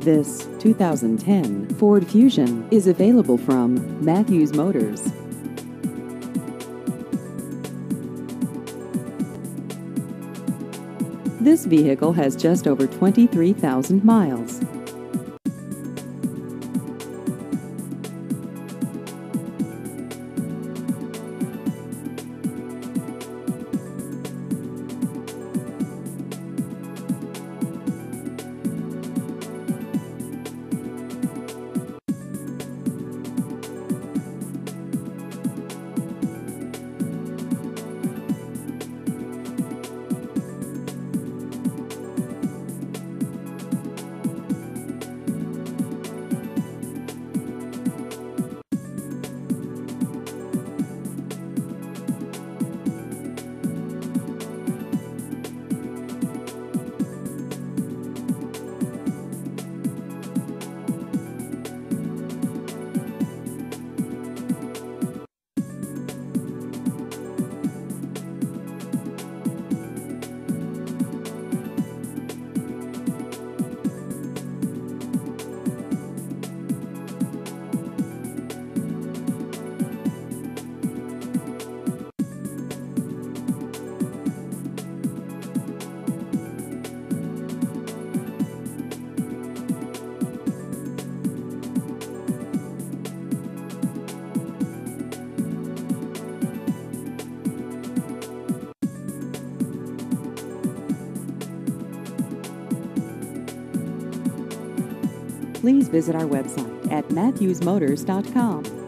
This 2010 Ford Fusion is available from Matthews Motors. This vehicle has just over 23,000 miles. Please visit our website at matthewsmotors.com.